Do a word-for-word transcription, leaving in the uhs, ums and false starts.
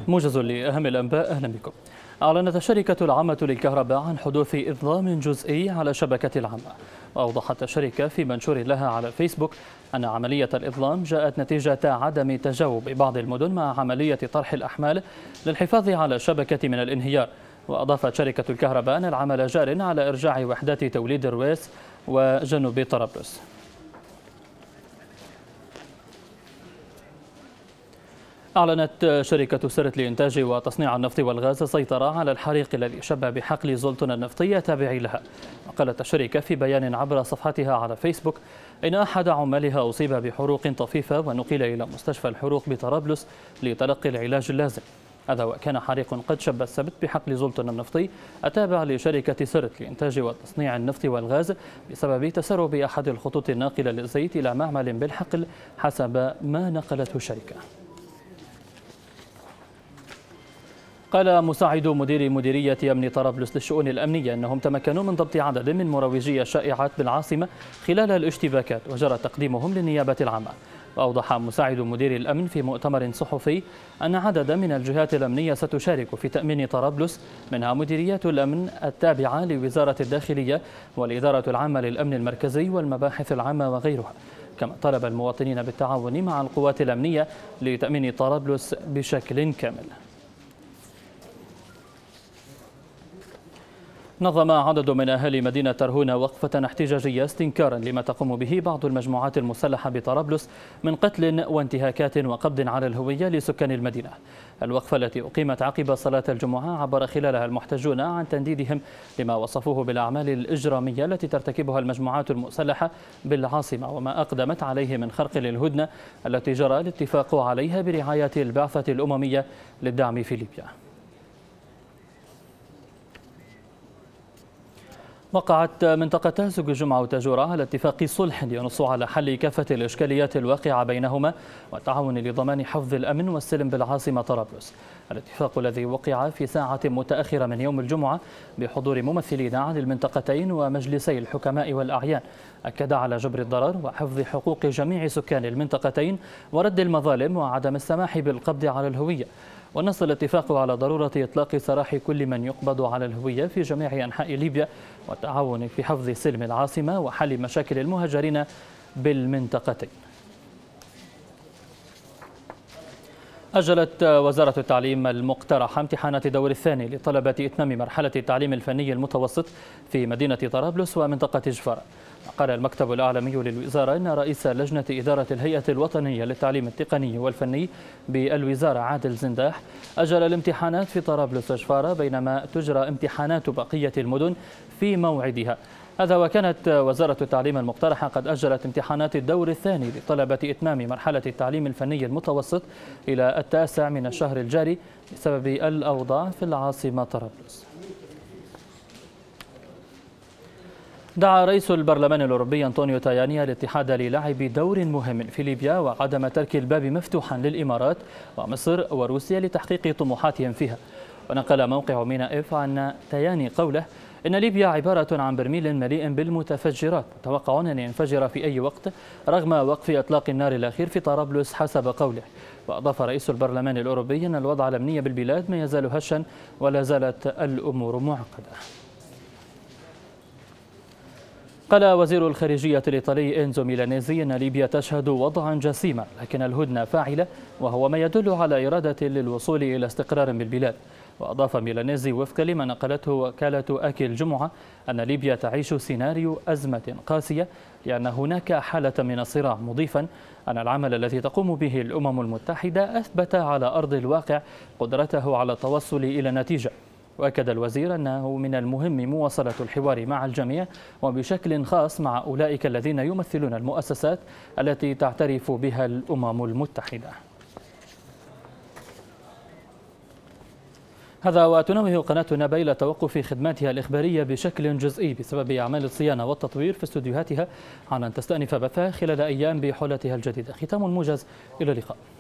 موجز لأهم الأنباء، أهلا بكم. أعلنت الشركة العامة للكهرباء عن حدوث إظلام جزئي على الشبكة العامة. وأوضحت الشركة في منشور لها على فيسبوك أن عملية الإظلام جاءت نتيجة عدم تجاوب بعض المدن مع عملية طرح الأحمال للحفاظ على الشبكة من الانهيار. وأضافت شركة الكهرباء أن العمل جار على إرجاع وحدات توليد الرويس وجنوب طرابلس. أعلنت شركة سرت لإنتاج وتصنيع النفط والغاز السيطرة على الحريق الذي شب بحقل زولتون النفطي التابع لها. وقالت الشركة في بيان عبر صفحتها على فيسبوك إن أحد عمالها أصيب بحروق طفيفة ونقل إلى مستشفى الحروق بطرابلس لتلقي العلاج اللازم. هذا وكان حريق قد شب السبت بحقل زولتون النفطي التابع لشركة سرت لإنتاج وتصنيع النفط والغاز بسبب تسرب أحد الخطوط الناقلة للزيت إلى معمل بالحقل حسب ما نقلته الشركة. قال مساعد مدير مديرية أمن طرابلس للشؤون الأمنية أنهم تمكنوا من ضبط عدد من مروجي الشائعات بالعاصمة خلال الاشتباكات وجرى تقديمهم للنيابة العامة. وأوضح مساعد مدير الأمن في مؤتمر صحفي أن عددا من الجهات الأمنية ستشارك في تأمين طرابلس، منها مديريات الأمن التابعة لوزارة الداخلية والإدارة العامة للأمن المركزي والمباحث العامة وغيرها. كما طلب المواطنين بالتعاون مع القوات الأمنية لتأمين طرابلس بشكل كامل. نظم عدد من أهالي مدينة ترهونة وقفة احتجاجية استنكارا لما تقوم به بعض المجموعات المسلحة بطرابلس من قتل وانتهاكات وقبض على الهوية لسكان المدينة. الوقفة التي أقيمت عقب صلاة الجمعة عبر خلالها المحتجون عن تنديدهم لما وصفوه بالأعمال الإجرامية التي ترتكبها المجموعات المسلحة بالعاصمة وما أقدمت عليه من خرق للهدنة التي جرى الاتفاق عليها برعاية البعثة الأممية للدعم في ليبيا. وقعت منطقة سوق الجمعة وتاجورة على اتفاق صلح ينص على حل كافة الإشكاليات الواقعة بينهما والتعاون لضمان حفظ الأمن والسلم بالعاصمة طرابلس. الاتفاق الذي وقع في ساعة متأخرة من يوم الجمعة بحضور ممثلين عن المنطقتين ومجلسي الحكماء والأعيان أكد على جبر الضرر وحفظ حقوق جميع سكان المنطقتين ورد المظالم وعدم السماح بالقبض على الهوية. ونص الاتفاق على ضرورة إطلاق سراح كل من يقبض على الهوية في جميع أنحاء ليبيا والتعاون في حفظ سلم العاصمة وحل مشاكل المهاجرين بالمنطقتين. أجلت وزارة التعليم المقترحة امتحانات الدور الثاني لطلبة إتمام مرحلة التعليم الفني المتوسط في مدينة طرابلس ومنطقة جفارة. قال المكتب الأعلامي للوزارة أن رئيس لجنة إدارة الهيئة الوطنية للتعليم التقني والفني بالوزارة عادل زنداح أجل الامتحانات في طرابلس وجفارة بينما تجرى امتحانات بقية المدن في موعدها. هذا وكانت وزارة التعليم المقترحة قد أجلت امتحانات الدور الثاني لطلبة إتمام مرحلة التعليم الفني المتوسط إلى التاسع من الشهر الجاري بسبب الأوضاع في العاصمة طرابلس. دعا رئيس البرلمان الأوروبي أنطونيو تاياني الاتحاد للعب دور مهم في ليبيا وعدم ترك الباب مفتوحا للإمارات ومصر وروسيا لتحقيق طموحاتهم فيها. ونقل موقع مينا إف عن تاياني قوله إن ليبيا عبارة عن برميل مليء بالمتفجرات متوقع أن ينفجر في أي وقت رغم وقف إطلاق النار الأخير في طرابلس حسب قوله. وأضاف رئيس البرلمان الأوروبي أن الوضع الأمني بالبلاد ما يزال هشا ولا زالت الأمور معقدة. قال وزير الخارجية الإيطالي إنزو ميلانيزي أن ليبيا تشهد وضعا جسيما لكن الهدنة فاعلة وهو ما يدل على إرادة للوصول إلى استقرار بالبلاد. وأضاف ميلانيزي وفقا لما نقلته وكالة آكي الجمعة أن ليبيا تعيش سيناريو أزمة قاسية لأن هناك حالة من الصراع، مضيفا أن العمل الذي تقوم به الأمم المتحدة أثبت على أرض الواقع قدرته على التوصل إلى نتيجة. وأكد الوزير أنه من المهم مواصلة الحوار مع الجميع وبشكل خاص مع أولئك الذين يمثلون المؤسسات التي تعترف بها الأمم المتحدة. هذا وتنوه قناة نبأ إلى توقف خدماتها الإخبارية بشكل جزئي بسبب أعمال الصيانة والتطوير في استوديوهاتها على أن تستأنف بثها خلال أيام بحولتها الجديدة. ختام موجز، إلى اللقاء.